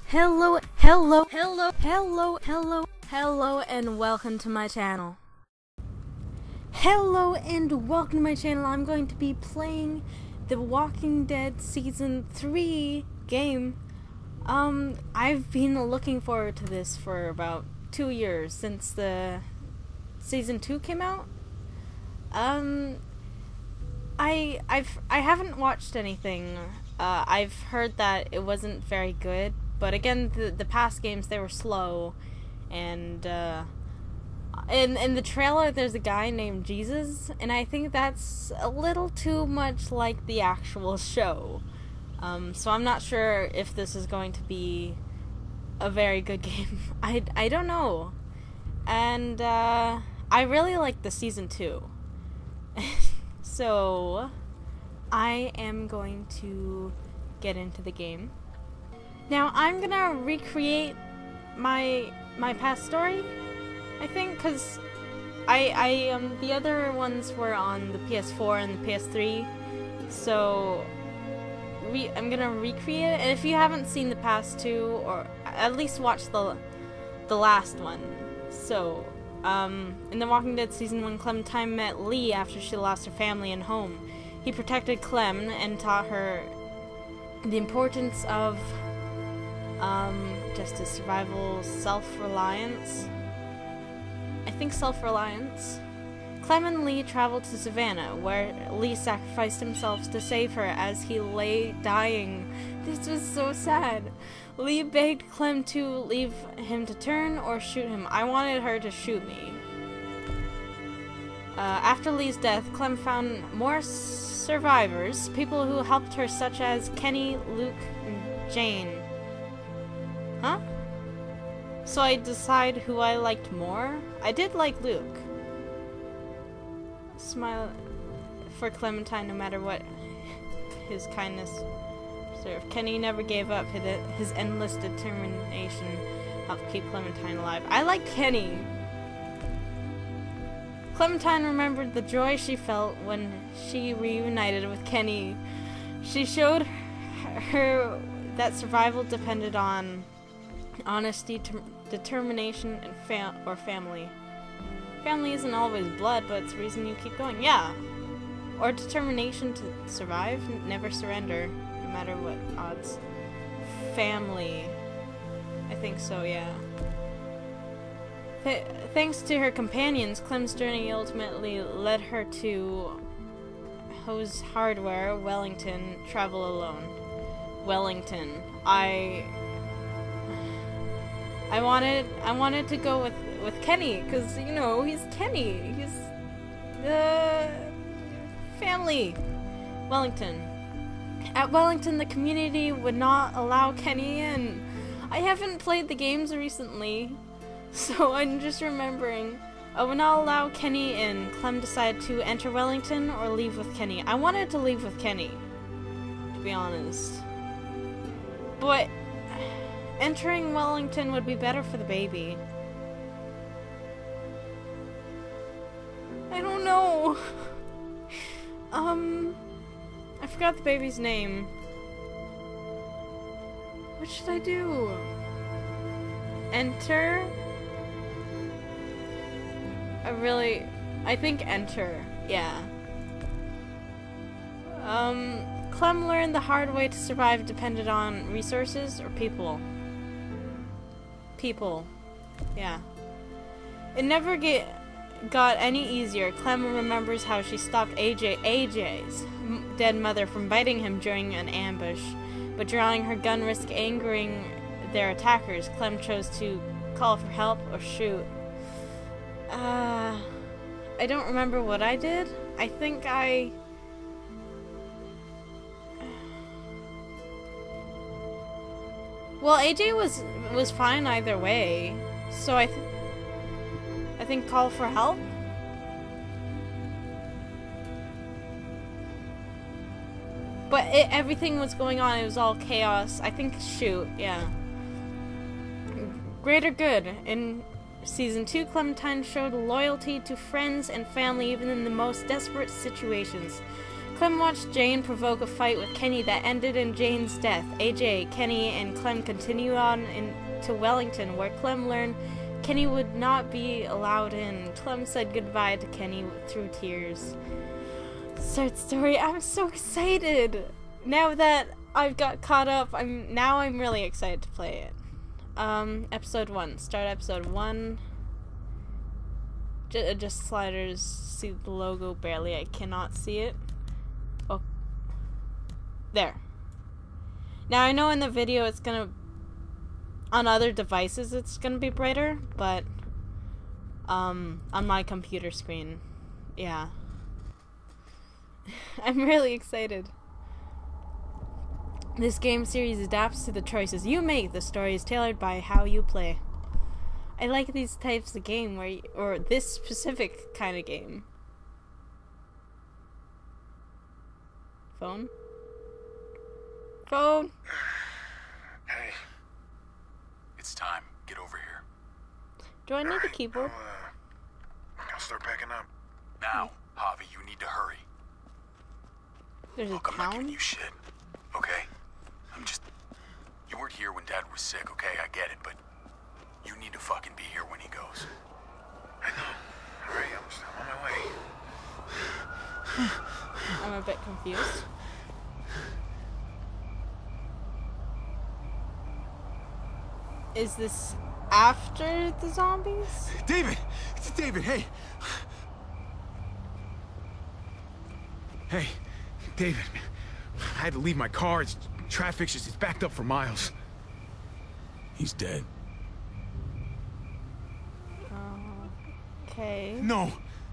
Hello, and welcome to my channel. Hello, and welcome to my channel. I'm going to be playing The Walking Dead Season 3 game. I've been looking forward to this for about 2 years, since the Season 2 came out. I haven't watched anything. I've heard that it wasn't very good, but again, the past games, they were slow, and in the trailer there's a guy named Jesus, and I think that's a little too much like the actual show. So I'm not sure if this is going to be a very good game. I don't know. And I really like the Season 2. So I am going to get into the game. Now I'm gonna recreate my past story, I think, because the other ones were on the PS4 and the PS3, so I'm gonna recreate it. And if you haven't seen the past two, or at least watch the last one. So in The Walking Dead Season 1, Clementine met Lee after she lost her family and home. He protected Clem and taught her the importance of justice, survival, self-reliance. I think self-reliance. Clem and Lee traveled to Savannah, where Lee sacrificed himself to save her as he lay dying. This was so sad. Lee begged Clem to leave him to turn or shoot him. I wanted her to shoot me. After Lee's death, Clem found more survivors, people who helped her, such as Kenny, Luke, and Jane. Huh? So I decide who I liked more? I did like Luke. Smile for Clementine no matter what his kindness served. Kenny never gave up. His endless determination helped keep Clementine alive. I like Kenny. Clementine remembered the joy she felt when she reunited with Kenny. She showed her that survival depended on honesty, determination, and family. Family isn't always blood, but it's the reason you keep going. Yeah. Or determination to survive, never surrender, no matter what odds. Family. I think so, yeah. Thanks to her companions, Clem's journey ultimately led her to Hose Hardware, Wellington, travel alone. Wellington. I wanted to go with Kenny, because, you know, he's Kenny. He's the family. Wellington. At Wellington, the community would not allow Kenny in. I haven't played the games recently, so I'm just remembering. I would not allow Kenny in. Clem decided to enter Wellington or leave with Kenny. I wanted to leave with Kenny, to be honest. But entering Wellington would be better for the baby. I don't know. I forgot the baby's name. What should I do? Enter? I think enter. Yeah. Clem learned the hard way to survive depended on resources or people. People. Yeah. It never got any easier. Clem remembers how she stopped AJ's dead mother from biting him during an ambush, but drawing her gun risked angering their attackers. Clem chose to call for help or shoot. I don't remember what I did. I think well, AJ was fine either way, so I think call for help? But everything was going on, it was all chaos. I think shoot, yeah. Greater good. In Season 2, Clementine showed loyalty to friends and family even in the most desperate situations. Clem watched Jane provoke a fight with Kenny that ended in Jane's death. AJ, Kenny, and Clem continue on to Wellington, where Clem learned Kenny would not be allowed in. Clem said goodbye to Kenny through tears. Third story. I'm so excited! Now that I've got caught up, I'm really excited to play it. Episode 1. Start episode 1. Just sliders. See the logo barely. I cannot see it. Oh. There. Now I know in the video it's gonna... On other devices it's gonna be brighter, but... on my computer screen. Yeah. I'm really excited. This game series adapts to the choices you make. The story is tailored by how you play. I like these types of game where or this specific kind of game. Phone? Phone? Hey. It's time. Get over here. Do I need a keyboard? I'll start packing up. Now, Javi, you need to hurry. There's Look, a I'm not town? giving you shit, okay? You weren't here when Dad was sick, okay? I get it, but you need to fucking be here when he goes. I know. Alright, I'm on my way. I'm a bit confused. Is this after the zombies? David! David, hey! Hey, David. I had to leave my car. Traffic's it's backed up for miles. He's dead. Okay. No.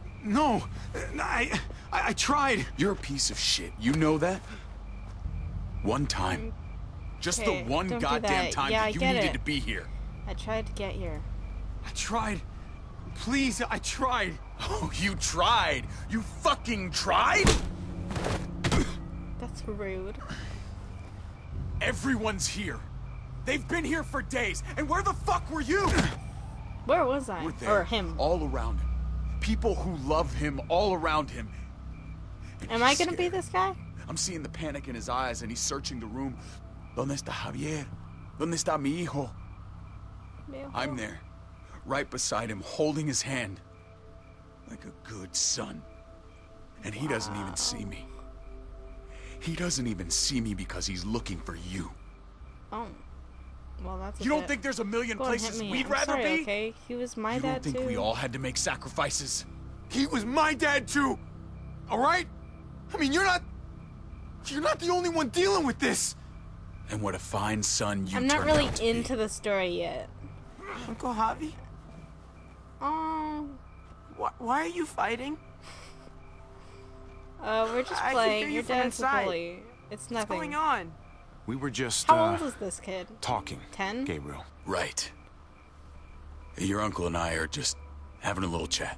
I tried. You're a piece of shit. You know that? One time. Just the one don't do goddamn that. time Yeah, that you I get needed it. to be here. I tried to get here. I tried. Please, I tried. Oh, you tried? You fucking tried? That's rude. Everyone's here. They've been here for days. And where the fuck were you? Where was I? We're there, Or him? all around him. People who love him all around him. And Am I he's gonna be scared. this guy? I'm seeing the panic in his eyes, and he's searching the room. ¿Dónde está Javier? ¿Dónde está mi hijo? I'm there, right beside him, holding his hand. Like a good son. And he doesn't even see me. He doesn't even see me because he's looking for you. Oh. Well, that's You don't think there's a million places we'd rather sorry, be? Okay, he was my You dad don't think too. we all had to make sacrifices? He was my dad too. All right? I mean, you're not the only one dealing with this. And what a fine son you I'm not turned really out to be. into the story yet. Uncle Javi, Oh. why are you fighting? We're just I can playing. hear you Your from dad's a inside. bully. It's What's nothing. going on? We were just How old is this kid? talking. 10? Gabriel. Right. Your uncle and I are just having a little chat.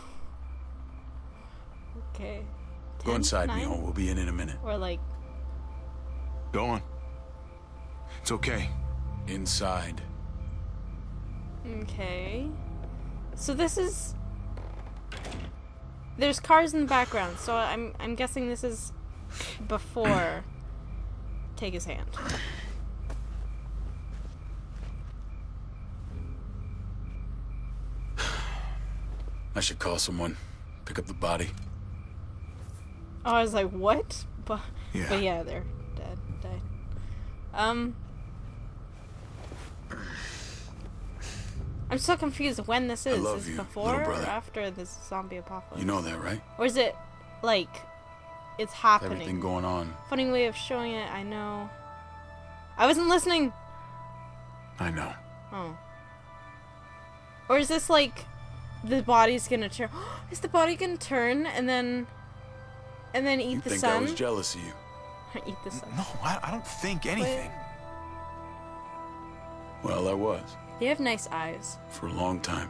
Okay. Go 10, inside, 9? Mijo. We'll be in a minute. Or like, Go on. It's okay. Inside. okay. So this is... There's cars in the background, so I'm guessing this is before take his hand. I should call someone. Pick up the body. Oh, I was like, what? But Yeah. They're dead. Died. I'm so confused when this is. love Is it you, before little or brother. after this zombie apocalypse? You know that, right? Or is it like it's happening? Everything going on. Funny way of showing it. I know. I wasn't listening. I know. Oh. Or is this like the body's gonna turn? Is the body gonna turn and then eat You the think sun? I was jealous of you? Eat the sun. No, I don't think anything. Well, I was. They have nice eyes. For a long time.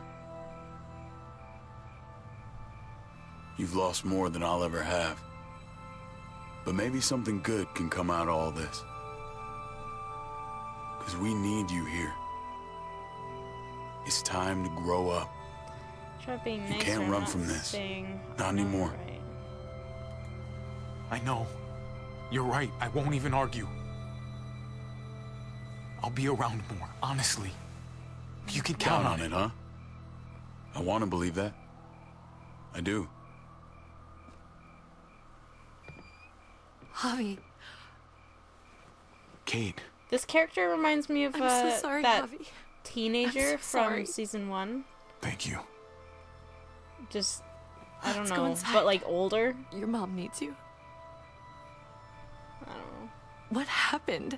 You've lost more than I'll ever have. But maybe something good can come out of all this. Because we need you here. It's time to grow up. Try being nicer. can't I'm run not from this. saying Not anymore. right. I know. You're right. I won't even argue. I'll be around more, honestly. You can count on it, huh? I want to believe that. I do. Javi. Kate. This character reminds me of I'm so sorry, that Javi. teenager I'm so sorry. from season 1. Thank you. Just, I don't Let's go know, inside. but like older. Your mom needs you. I don't know. What happened?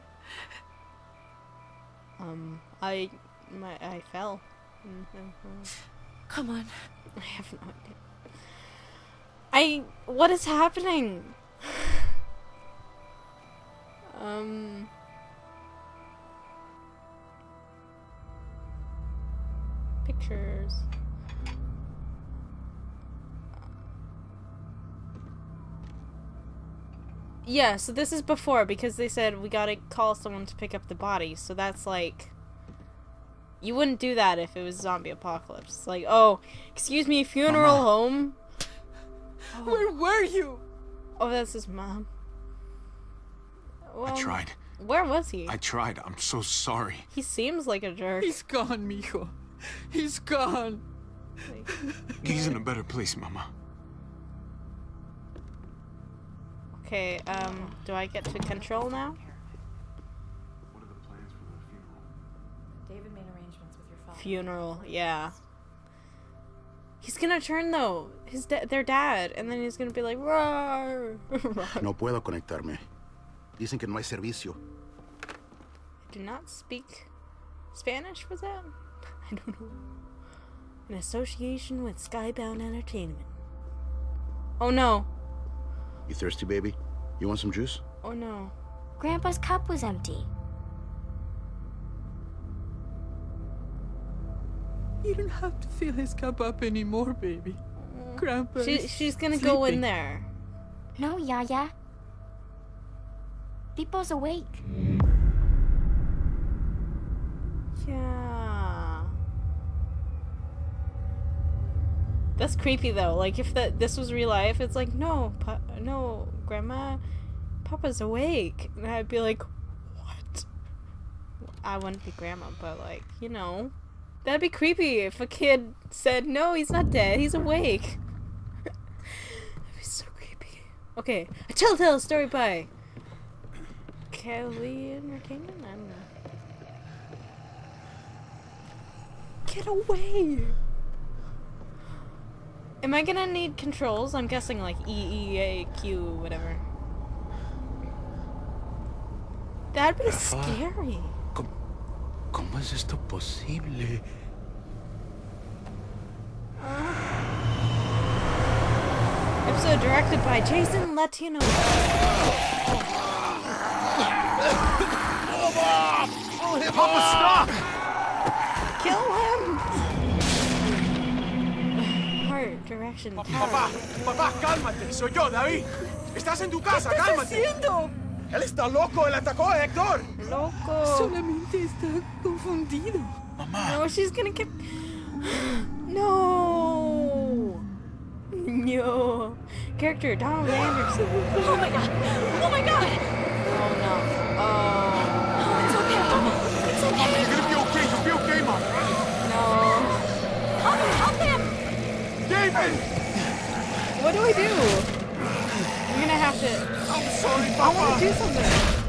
I fell. Come on. I have no idea. What is happening? Pictures. Yeah, so this is before, because they said we gotta call someone to pick up the body, so that's like... You wouldn't do that if it was zombie apocalypse. It's like, oh, excuse me, funeral home? Oh. Where were you? Oh, that's his mom. Well, I tried. Where was he? I tried. I'm so sorry. He seems like a jerk. He's gone, mijo. He's gone. Like, He's in a better place, Mama. okay, do I get to control now? What are the plans for the funeral? David made arrangements with your father. Funeral, yeah. He's gonna turn though. Their dad, and then he's gonna be like, roar. No puedo conectarme. Dicen que no hay servicio. Do not speak Spanish, was that? I don't know. In association with Skybound Entertainment. Oh no. You thirsty, baby? You want some juice? Oh no. Grandpa's cup was empty. You don't have to fill his cup up anymore, baby. Grandpa is She's gonna go in sleeping. there. No, Yaya. Deepo's awake. Yeah. That's creepy though. Like if this was real life, it's like no, no, Grandma, Papa's awake, and I'd be like, what? I wouldn't be Grandma, but like you know, that'd be creepy if a kid said no, he's not dead, he's awake. That'd be so creepy. Okay, a Telltale story by Kelly Entertainment. I don't know. Get away! Am I gonna need controls? I'm guessing like E, A, Q, whatever. That'd be scary. ¿Cómo es esto posible? Episode directed by Jason Latino. Papa, stop! Kill him! Heart direction. Papá, papá, cálmate. Soy yo, David. Estás en tu casa, ¿Qué estás cálmate. haciendo? Él está loco, él atacó a Héctor. Loco. Solamente está confundido. Mamá. No, she's gonna get. No. No. Character Donald Anderson. Oh my god! Oh my god! Oh no. Oh. It's okay. It's okay. You're gonna be okay. You'll be okay, Mom. No. Help him! David! What do I do? I'm gonna have to. I'm sorry, I want Papa. to do something.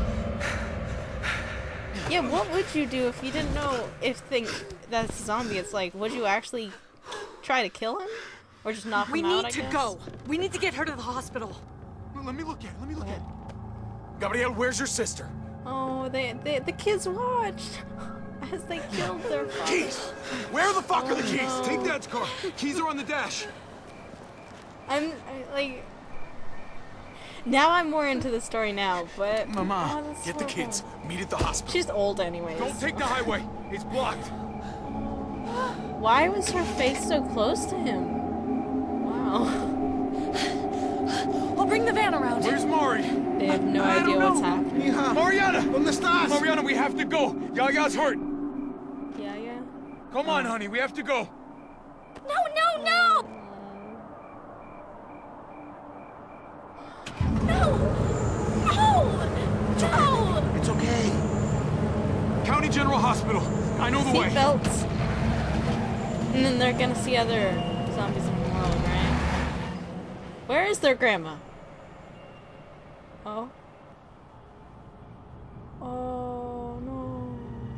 Yeah, what would you do if you didn't know if that's a zombie? It's like, would you actually try to kill him? Or just knock We him out, need I to guess? go. We need to get her to the hospital. Let me look at it. Let me look at it. Gabriel, where's your sister? Oh, the kids watched as they killed their father. Keys! Where the fuck are the keys? no. Take Dad's car. Keys are on the dash. Like... Now I'm more into the story now, but... Mama, oh, that's Get the horrible. kids. Meet at the hospital. She's old anyways. Don't take the highway. It's blocked. Why was her face so close to him? Wow. We'll bring the van around. Where's Mari? They have no idea what's happening. Mariana! ¿Dónde estás? Mariana, we have to go. Yaya's hurt. Yeah. Come on, honey. We have to go. No, no, no! No! General Hospital. I know the way. Seatbelts. And then they're gonna see other zombies in the world, right? Where is their grandma? Oh. Oh no.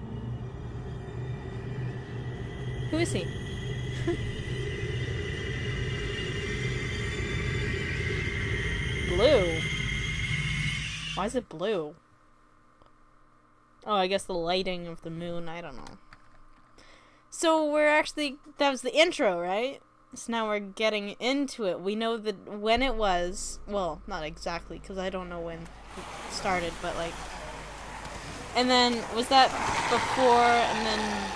Who is he? Blue. Why is it blue? Oh, I guess the lighting of the moon, I don't know. So we're actually, that was the intro, right? So now we're getting into it. We know that when it was, well, not exactly, because I don't know when it started, but like, and then, was that before, and then,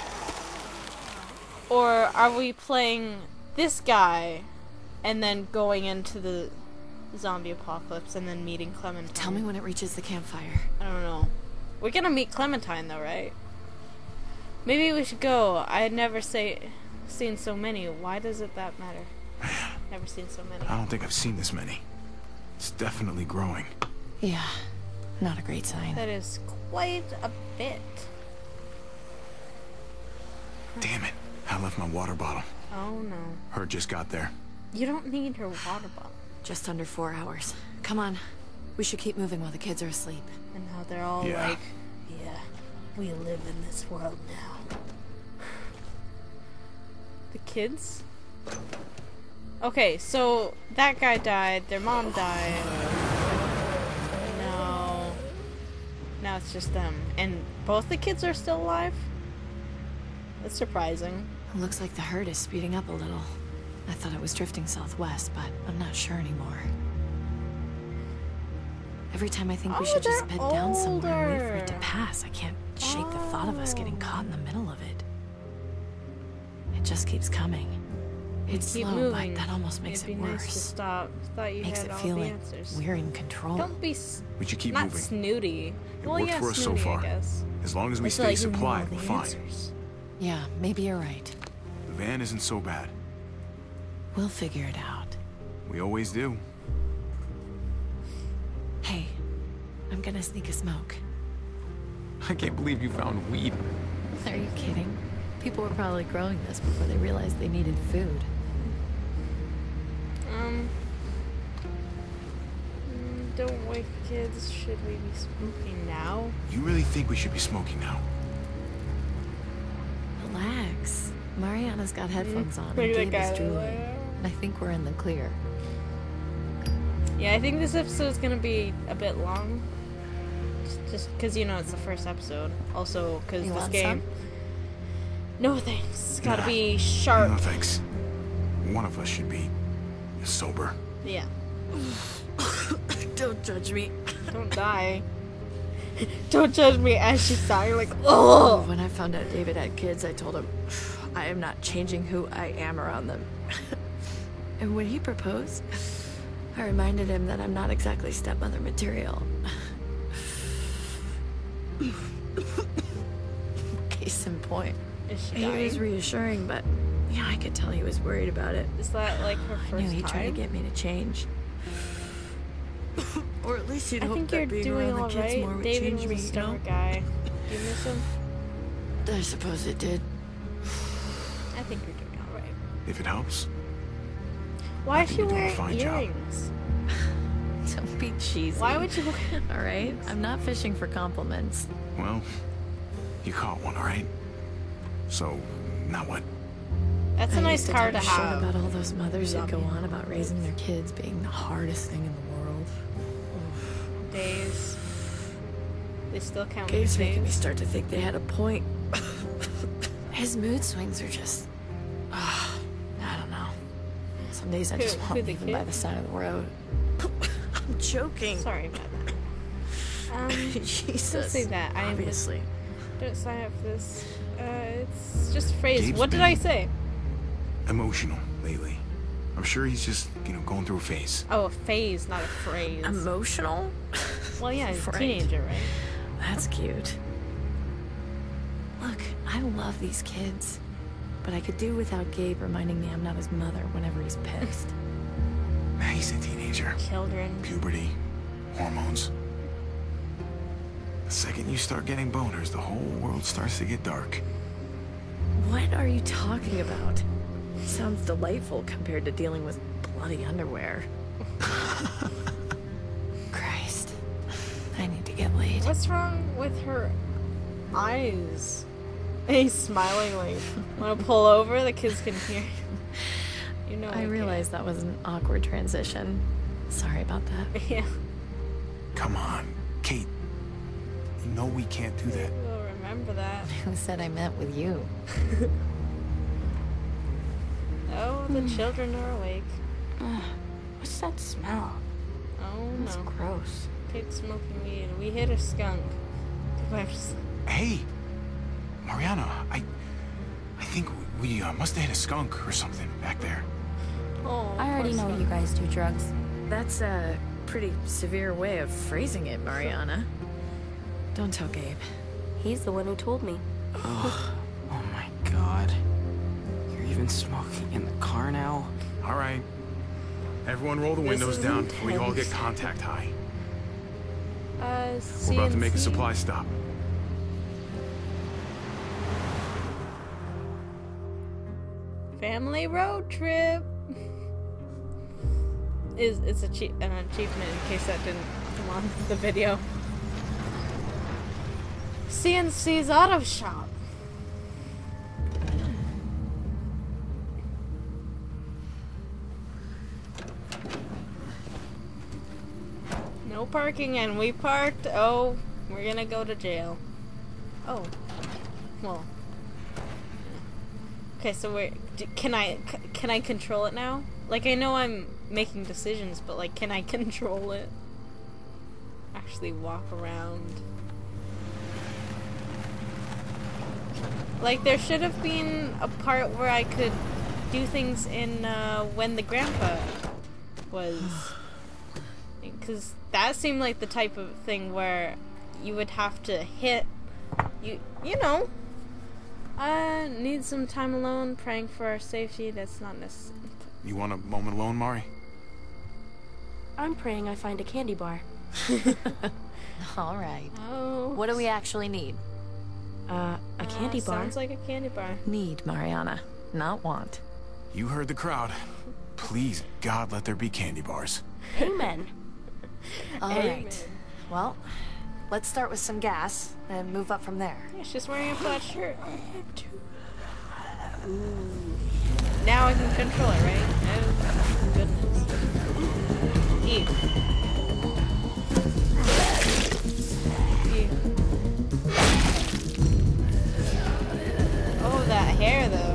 or are we playing this guy, and then going into the zombie apocalypse, and then meeting Clementine? Tell me when it reaches the campfire. I don't know. We're gonna meet Clementine, though, right? Maybe we should go. I had never seen so many. Why does it that matter? Never seen so many. I don't think I've seen this many. It's definitely growing. Yeah, not a great sign. That is quite a bit. Damn it. I left my water bottle. Oh no. Her just got there. You don't need her water bottle. Just under 4 hours. Come on. We should keep moving while the kids are asleep. And how they're all Yeah. like, yeah, we live in this world now. The kids? Okay, so that guy died, their mom died. No. Now it's just them. And both the kids are still alive? That's surprising. It looks like the herd is speeding up a little. I thought it was drifting southwest, but I'm not sure anymore. Every time I think we should just they're bed down somewhere and wait for it to older. pass, I can't shake the thought of us getting caught in the middle of it. It just keeps coming. It's Keep slow, moving. but that almost makes It'd it be nice to worse. stop. Thought you Makes had it all feel the like answers. we're in control. Don't be We should keep not moving. snooty. It Well, worked yeah, for us so snooty, far. I guess. As long as we I feel stay like you know supplied, the we're fine. answers. Yeah, maybe you're right. The van isn't so bad. We'll figure it out. We always do. Hey, I'm gonna sneak a smoke. I can't believe you found weed. Are you kidding? People were probably growing this before they realized they needed food. Don't wake kids. Should we be smoking now? You really think we should be smoking now? Relax. Mariana's got headphones on and Look at that Gabe is guy. drooling. I think we're in the clear. Yeah, I think this episode's gonna be a bit long. Just because, you know, it's the first episode. Also, because You this want game... some? No thanks. It's gotta Nah. be sharp. No thanks. One of us should be sober. Yeah. Don't judge me. Don't die. Don't judge me as she's dying, like, Oh, oh! when I found out David had kids, I told him, I am not changing who I am around them. And when he proposed, I reminded him that I'm not exactly stepmother material. Case in point. Is she He was dying? reassuring, but yeah, I could tell he was worried about it. Is that, like, her I first knew he'd try to time? get me to change. Or at least he'd I hope think that you're being doing around the kids alright. more would David change was me, a you know? stubborn guy. Do you miss him? I suppose it did. I think you're doing alright. If it helps. Why I is think she you're doing a wearing fine job. earrings? Don't be cheesy. Why would you wear... All right, I'm not fishing for compliments. Well, you caught one, all right? So, now what? That's a I nice used to car talk to shit have. about all those mothers that go Zombie on about raising their kids being the hardest thing in the world. Days. They still count Gabe's days. making me start to think they had a point. His mood swings are just... I don't know. Some days I just Who, want to the leave him by kid? the side of the road. I'm joking. Sorry about that. Jesus. Don't say that. Obviously. Don't sign up for this. It's just a phrase. Gabe's What did been- I say? Emotional lately. I'm sure he's just, going through a phase. Oh, a phase, not a phrase. Emotional? Well, yeah, he's a Right. teenager, right? That's cute. Look, I love these kids. But I could do without Gabe reminding me I'm not his mother whenever he's pissed. He's a teenager. Children. Puberty. Hormones. The second you start getting boners, the whole world starts to get dark. What are you talking about? Sounds delightful compared to dealing with bloody underwear. Christ. I need to get laid. What's wrong with her eyes? He's smiling like, wanna pull over? The kids can hear you. You know I realized that was an awkward transition. Sorry about that. Yeah. Come on, Kate. You know we can't do that. We'll remember that. Who said I met with you? Oh, the children are awake. What's that smell? Oh That's no. gross. Kate's smoking weed. We hit a skunk. Hey, Mariana, I think we must have hit a skunk or something back there. Oh, I already know you guys do drugs. That's a pretty severe way of phrasing it, Mariana. Don't tell Gabe. He's the one who told me. Oh my god. You're even smoking in the car now? All right. Everyone roll the windows is down before we all get intense. contact high. CNC. We're about to make a supply stop. Family road trip. It's an achievement in case that didn't come on the video. CNC's auto shop. No parking and we parked. Oh, we're gonna go to jail. Oh. Well. Okay, so can I control it now? Like, I know I'm making decisions, but like, can I control it? Actually walk around. Like, there should have been a part where I could do things in when the grandpa was, because that seemed like the type of thing where you would have to hit, you know. Need some time alone, praying for our safety. That's not necessary. You want a moment alone, Mari? I'm praying I find a candy bar. All right. Oh. What do we actually need? A candy bar. Sounds like a candy bar. Need, Mariana, not want. You heard the crowd. Please, God, let there be candy bars. Amen. All Amen. right. Well, let's start with some gas and move up from there. Yeah, she's wearing a flat shirt. Ooh. Now I can control it, right? Oh, goodness. Eat. Eat. Oh, that hair, though.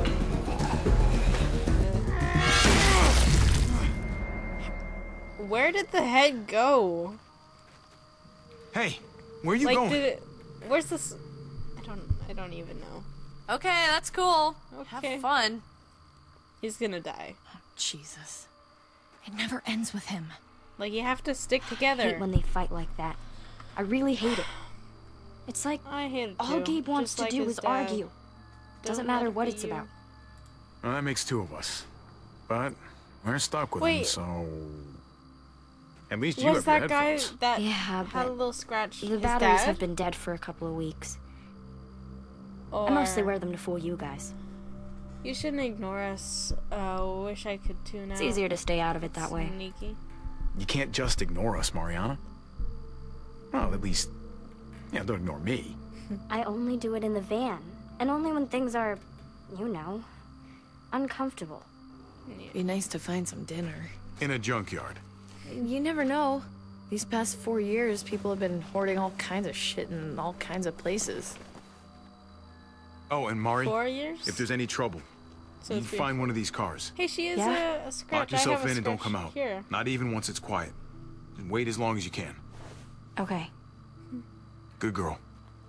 Where did the head go? Hey, where are you Like, going? where's this? I don't even know. Okay, that's cool. Okay. Have fun. He's gonna die. Oh, Jesus. It never ends with him. Like, you have to stick together. I hate when they fight like that. I really hate it. It's like I hate it too. all Gabe wants Just to like do his is dad. argue. Doesn't Don't let matter it what be it's you. about. Well, that makes two of us. But we're stuck with him, Wait. so... At least you Was have your that guy headphones. that Yeah, had a but little scratch The his batteries dad? have been dead for a couple of weeks. Or... I mostly wear them to fool you guys. You shouldn't ignore us. Wish I could tune out. It's easier to stay out of it that way. Sneaky. You can't just ignore us, Mariana. Well, at least... Yeah, don't ignore me. I only do it in the van. And only when things are, uncomfortable. Be nice to find some dinner. In a junkyard. You never know. These past 4 years, people have been hoarding all kinds of shit in all kinds of places. Oh, and Mari, 4 years? if there's any trouble, So you it's three- find one of these cars. Hey, she is Yeah? a scratch. Lock yourself I have a in and don't scratch come out. Here. Not even once it's quiet. And wait as long as you can. Okay. Good girl.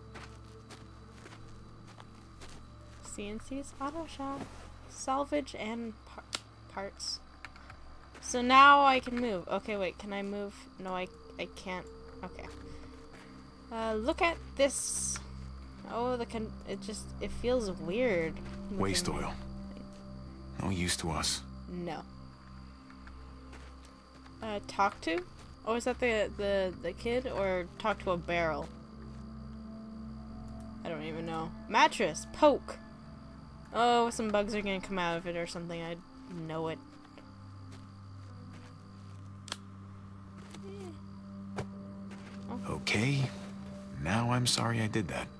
CNC's Auto Shop. Salvage and parts. So now I can move. Okay, wait, can I move? No, I can't. Okay. Look at this. Oh, it feels weird. Waste moving. oil. No use to us. No. Talk to? Oh, is that the kid? Or talk to a barrel? I don't even know. Mattress. Poke. Oh, some bugs are gonna come out of it or something. I know it. Okay. Now I'm sorry I did that.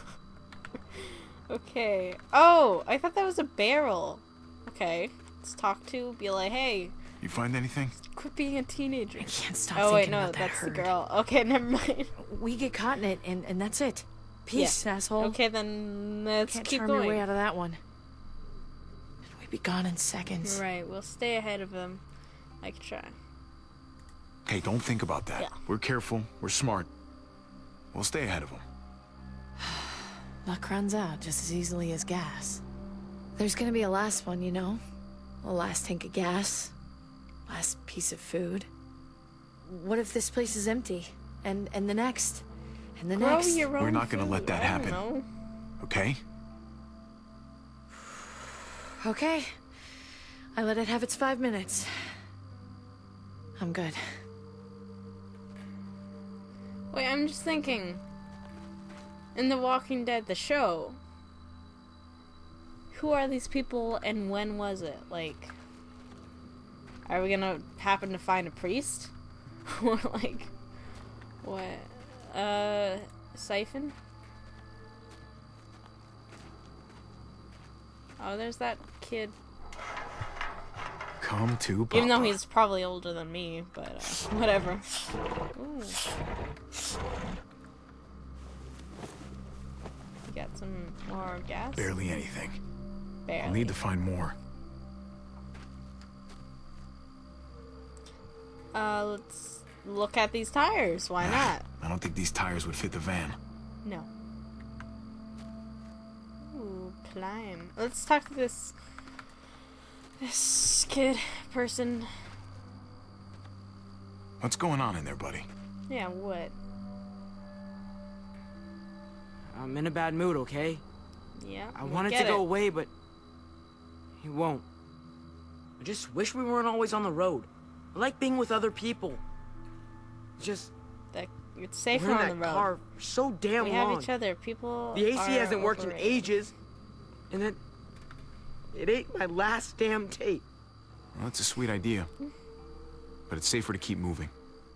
Okay. Oh, I thought that was a barrel. Okay. Let's talk to, be like, hey. You find anything? Quit being a teenager. I can't stop Oh, wait, thinking no, about that that's the herd. girl. Okay, never mind. We get caught in it, and that's it. Peace, asshole. Okay, then let's Can't keep charm going. your way out of that one. We'd be gone in seconds. Right, we'll stay ahead of them. I can try. Hey, don't think about that. Yeah. We're careful. We're smart. We'll stay ahead of them. Luck runs out just as easily as gas. There's gonna be a last one, you know? A last tank of gas. Last piece of food. What if this place is empty? And the next? And the Grow next? your own We're not gonna food. let that I don't happen. know. Okay? Okay. I let it have its 5 minutes. I'm good. Wait, I'm just thinking. In The Walking Dead, the show, who are these people and when was it? Like, are we gonna happen to find a priest? Or like, what? Siphon? Oh, there's that kid. Come to Papa. Even though he's probably older than me, but whatever. Ooh. You got some more gas? Barely anything. Barely. I'll need to find more. Let's look at these tires. Why not? I don't think these tires would fit the van. No. Ooh, climb. Let's talk to this kid person. What's going on in there, buddy? Yeah, what? I'm in a bad mood, okay? Yeah. I we wanted get to go it. away, but he won't. I just wish we weren't always on the road. I like being with other people. Just It's safer we're in on that the road. car for so damn We long. have each other. People. The AC are hasn't worked in overrated. ages, and then it ain't my last damn tape. Well, that's a sweet idea. But it's safer to keep moving.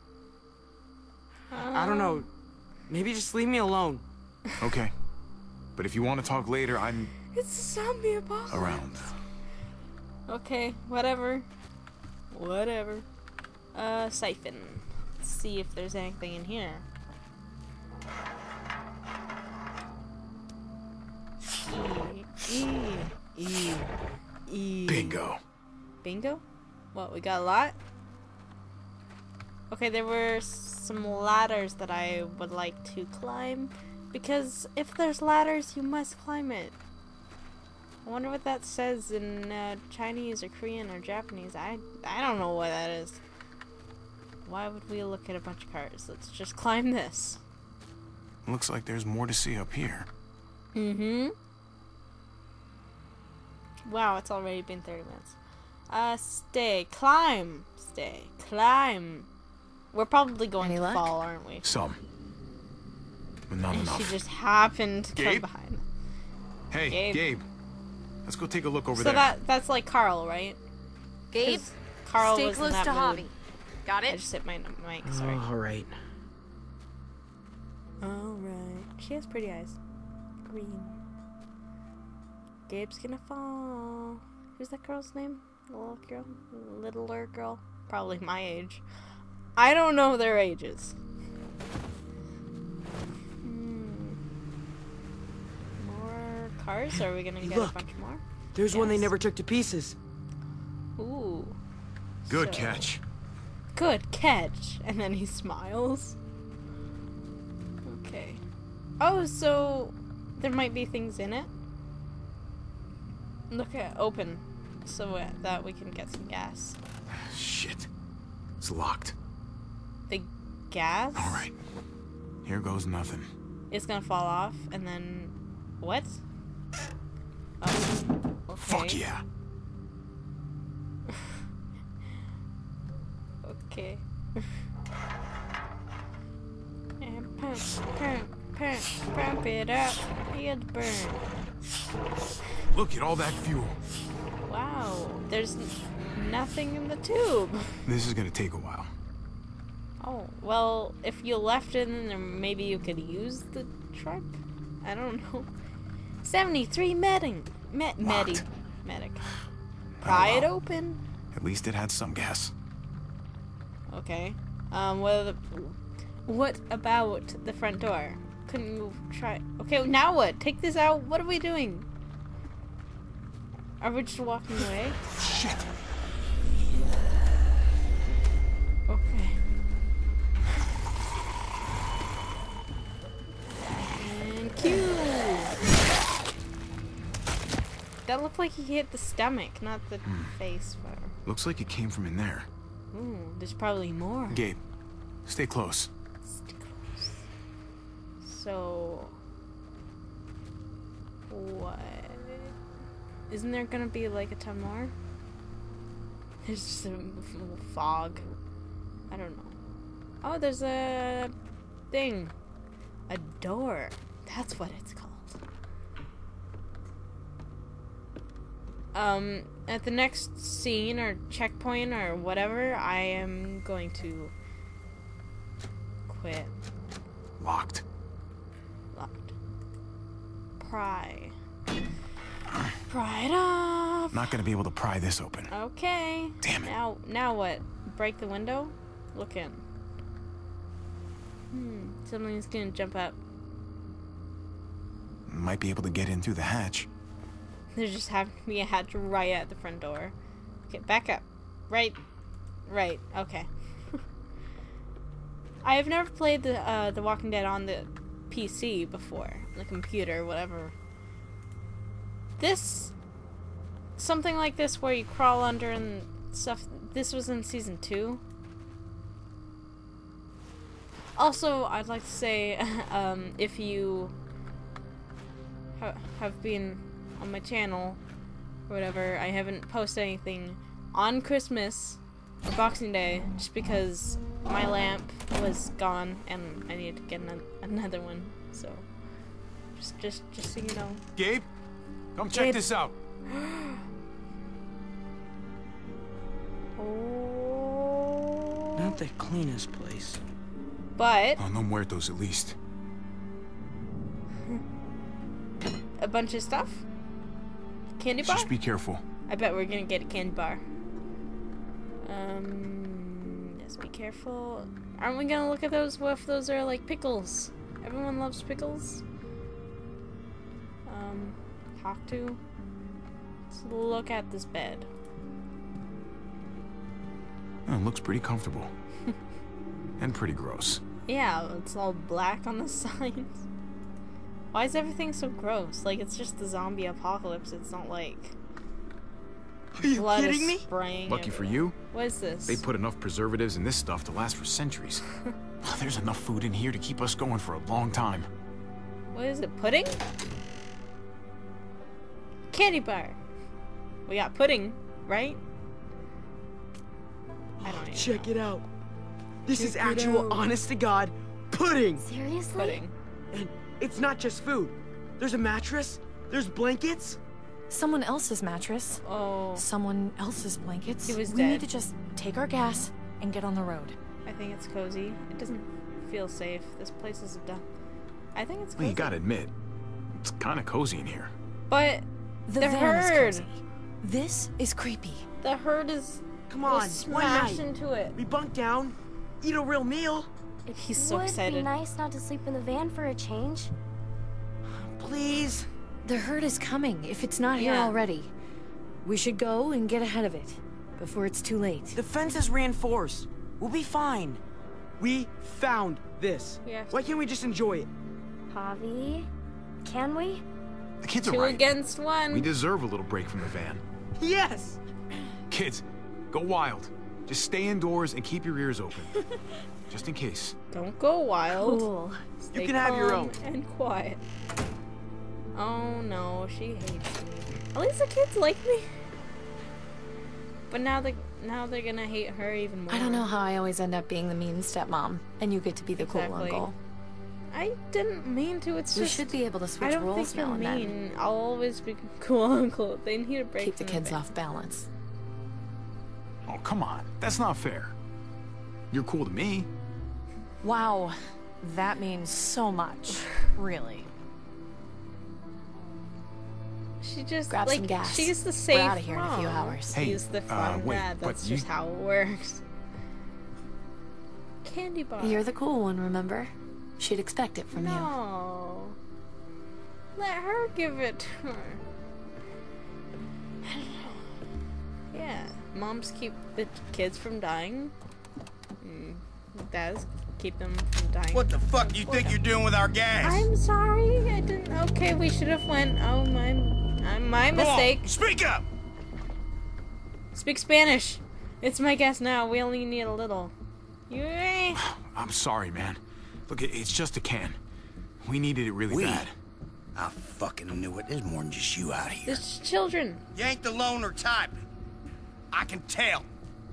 I don't know. Maybe just leave me alone. Okay. But if you want to talk later, I'm It's a zombie apocalypse. around. Okay, whatever. Whatever. Siphon. Let's see if there's anything in here. E. Bingo. Bingo? What, we got a lot? Okay, there were some ladders that I would like to climb. Because if there's ladders, you must climb it. I wonder what that says in Chinese or Korean or Japanese. I don't know what that is. Why would we look at a bunch of cars? Let's just climb this. Looks like there's more to see up here. Mm-hmm. Wow, it's already been 30 minutes. Stay. Climb. Stay. Climb. We're probably going Any to luck? fall, aren't we? Some. But not And enough. she just happened to come Gabe? behind. Hey, Gabe. Gabe. Let's go take a look over So there. that's like Carl, right? Gabe, 'Cause Carl stay was in close that to mood. Javi. Got I it? just hit my mic, sorry. All right. Alright. She has pretty eyes. Green. Gabe's gonna fall. Who's that girl's name? The little girl? Littler girl? Probably my age. I don't know their ages. More cars? Are we gonna Hey, get look. a bunch more? There's one they Yes. never took to pieces. Ooh. Good So- catch. Good catch. And then he smiles. Okay. Oh, so there might be things in it. Look at open, so that we can get some gas. Shit. It's locked. The gas? All right. Here goes nothing. It's gonna fall off, and then what? Oh, okay. Fuck yeah. Okay. And pump, pump, Pump it up. Head burn. Look at all that fuel. Wow, there's nothing in the tube. This is gonna take a while. Oh, well, if you left it in there, maybe you could use the truck? I don't know. 73 medic. Medic. Pry it open. At least it had some gas. Okay. What about the front door? Couldn't you try? Okay, now what? Take this out? What are we doing? Are we just walking away? Shit. Okay. And cue. That looked like he hit the stomach, not the face. Looks like it came from in there. Ooh, there's probably more. Gabe, stay close. Stay close. So, what? Isn't there gonna be like a ton more? There's just a fog. I don't know. Oh, there's a thing. A door. That's what it's called. At the next scene or checkpoint or whatever, I am going to quit. Locked. Locked. Pry it off. Not gonna be able to pry this open. Okay. Damn it. Now what? Break the window? Look in. Something's gonna jump up. Might be able to get in through the hatch. There just happened to be a hatch right at the front door. Okay, back up. Right. Okay. I have never played the Walking Dead on the PC before, the computer, whatever. Something like this where you crawl under and stuff. This was in season 2. Also, I'd like to say, if you have been on my channel or whatever, I haven't posted anything on Christmas or Boxing Day just because my lamp was gone and I needed to get another one. So just so you know. Gabe, come check this out. Oh. Not the cleanest place. But Oh, no muertos at least. a bunch of stuff. Candy bar? Just be careful. I bet we're gonna get a candy bar. Just be careful. Aren't we gonna look at those? What if those are like pickles? Everyone loves pickles. Talk to. Let's look at this bed. Oh, it looks pretty comfortable. And pretty gross. Yeah, it's all black on the sides. Why is everything so gross? Like, it's just the zombie apocalypse. It's not like Are you blood kidding is me? spraying Lucky for everywhere. you, What is this? they put enough preservatives in this stuff to last for centuries. There's enough food in here to keep us going for a long time. What is it? Pudding? Candy bar. We got pudding, right? I don't even Check know. it out. This is actual, honest to God, pudding. Seriously? Pudding. And it's not just food. There's a mattress. There's blankets. Someone else's mattress. Oh, Someone else's blankets. He was we need dead. to just take our gas and get on the road. I think it's cozy. It doesn't feel safe. This place is done. I think it's cozy. Well, you gotta admit, it's kind of cozy in here. But The The van is herd. cozy. This is creepy. the herd is Come will on, one smash night. into it. We bunk down, eat a real meal. He's so Would excited. be nice not to sleep in the van for a change. Please. The herd is coming, if it's not here Yeah. already. We should go and get ahead of it, before it's too late. The fence is reinforced. We'll be fine. We found this. We have to- Why can't we just enjoy it? Javi, can we? The kids are 2 right. against 1. We deserve a little break from the van. Yes. Kids, go wild. Just stay indoors and keep your ears open. Just in case. Don't go wild. Cool. Stay You can have your calm own. and quiet. Oh no, she hates me. At least the kids like me. But now they're gonna hate her even more. I don't know how I always end up being the mean stepmom, and you get to be the cool Exactly. uncle. I didn't mean to. It's We just... should be able to switch I don't roles think you're now and then. mean. I'll always be cool uncle. They need a break. Keep the from kids thing. off balance. Oh, come on. That's not fair. You're cool to me. Wow, that means so much. Really. She just Grab like some gas. she's the safe We're out of here in a few mom. hours. Hey, He's the fun wait, dad. but That's you- just how it works. Candy bar. You're the cool one, remember? She'd expect it from you. No. Let her give it to her. Yeah. Moms keep the kids from dying. Dads keep them from dying. What the fuck you think you're doing with our gas? I'm sorry. I didn't. Okay, we should have went. Oh, my Come mistake. on, speak up! Speak Spanish. It's my guess now. We only need a little. You. I'm sorry, man. Look, it's just a can. We needed it really bad. I fucking knew it. There's more than just you out here. There's children. You ain't the loner type. I can tell.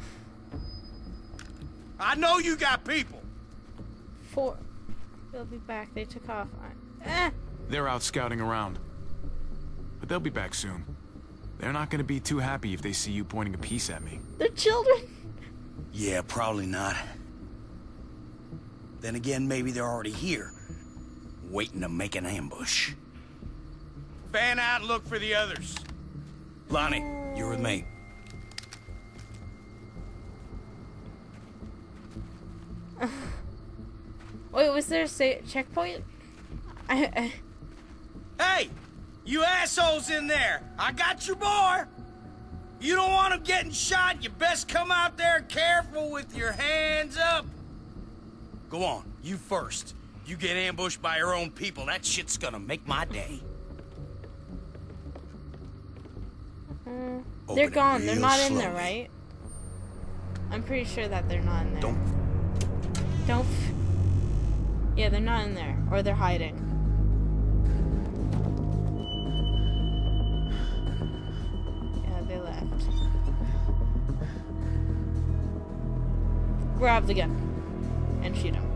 I know you got people. 4. They'll be back. They took off. They're out scouting around. But they'll be back soon. They're not gonna be too happy if they see you pointing a piece at me. They're children. Yeah, probably not. Then again, maybe they're already here, waiting to make an ambush. Fan out and look for the others. Lonnie, you're with me. Wait, was there a checkpoint? Hey, you assholes in there! I got your boy! You don't want him getting shot, you best come out there careful with your hands up. Go on, you first. You get ambushed by your own people, that shit's gonna make my day. They're Open it gone. They're real not in there, slowly. right? I'm pretty sure that they're not in there. Don't. Yeah, they're not in there. Or they're hiding. Yeah, they left. Grab the gun. And shoot him.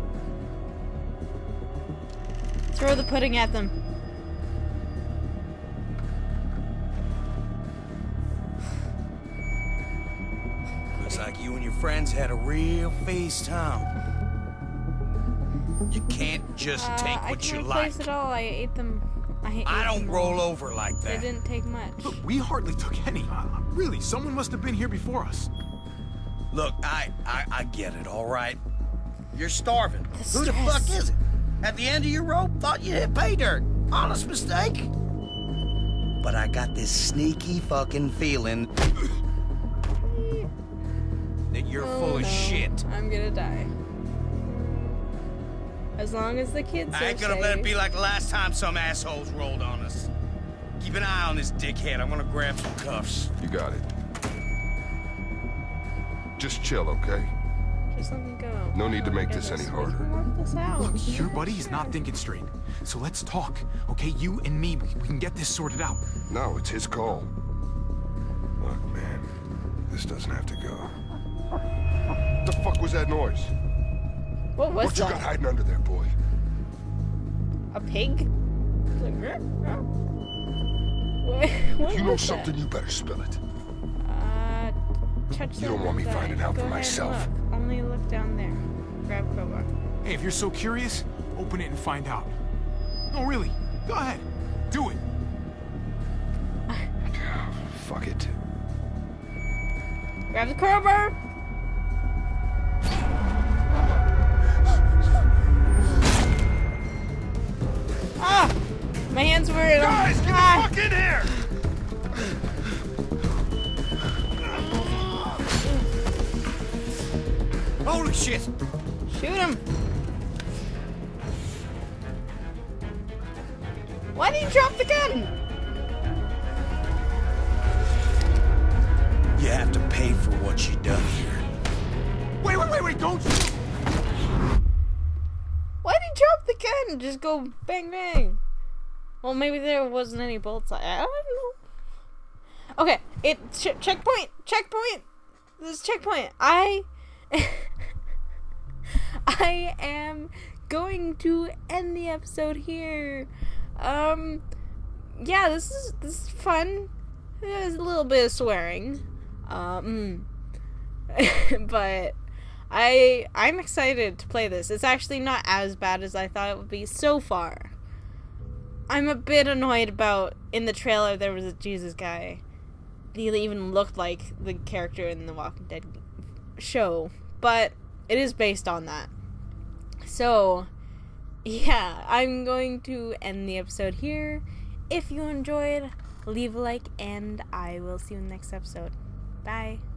Throw the pudding at them. Looks like you and your friends had a real FaceTime. You can't just take I what can you replace like. it all. I ate them. I don't roll over like They that. didn't take much. Look, we hardly took any. Really, someone must have been here before us. Look, I get it, all right? You're starving. The Who the stress. fuck is it? At the end of your rope, thought you hit pay dirt. Honest mistake. But I got this sneaky fucking feeling that you're full of shit. I'm gonna die. As long as the kids I ain't are gonna safe. let it be like the last time some assholes rolled on us. Keep an eye on this dickhead. I'm gonna grab some cuffs. You got it. Just chill, okay? Just let me go. No need to Oh, make my this any goodness, we harder. can work this out. Look, your buddy is not thinking straight. So let's talk, okay? You and me, we can get this sorted out. No, it's his call. Look, man, this doesn't have to go. The fuck was that noise? What was What you that? got hiding under there, boy? A pig? It's like, what You know was something, you better spill it. That? Touch You don't want me finding out Go for ahead and myself. Look. Only look down there. Grab crowbar. Hey, if you're so curious, open it and find out. No, really, go ahead. Do it. Fuck it. Grab the crowbar! Ah! My hands were in Guys, get the fuck in here! Holy shit! Shoot him! Why did you drop the gun? You have to pay for what you done here. Wait, don't. Why did you drop the gun? Just go bang bang. Well, maybe there wasn't any bullets. I don't know. Okay, checkpoint. This is checkpoint. I am going to end the episode here. Yeah, this is fun. There's a little bit of swearing. But I'm excited to play this. It's actually not as bad as I thought it would be so far. I'm a bit annoyed about, in the trailer there was a Jesus guy. He even looked like the character in the Walking Dead show, but it is based on that. So, yeah, I'm going to end the episode here. If you enjoyed, leave a like, and I will see you in the next episode. Bye.